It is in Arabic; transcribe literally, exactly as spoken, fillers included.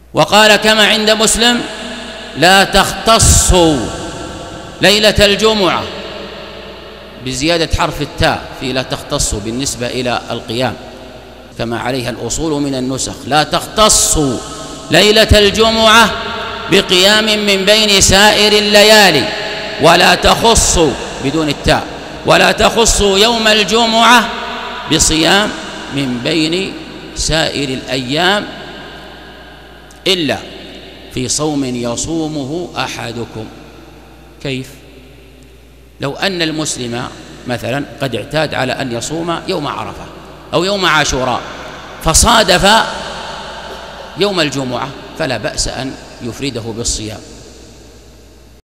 وقال كما عند مسلم: لا تختصوا ليلة الجمعة، بزيادة حرف التاء في لا تختصوا بالنسبة إلى القيام كما عليها الأصول من النسخ. لا تختصوا ليلة الجمعة بقيام من بين سائر الليالي، ولا تخصوا بدون التاء، ولا تخصوا يوم الجمعة بصيام من بين سائر الأيام إلا في صوم يصومه أحدكم. كيف؟ لو أن المسلم مثلا قد اعتاد على أن يصوم يوم عرفة أو يوم عاشوراء فصادف يوم الجمعة، فلا بأس أن يفرده بالصيام.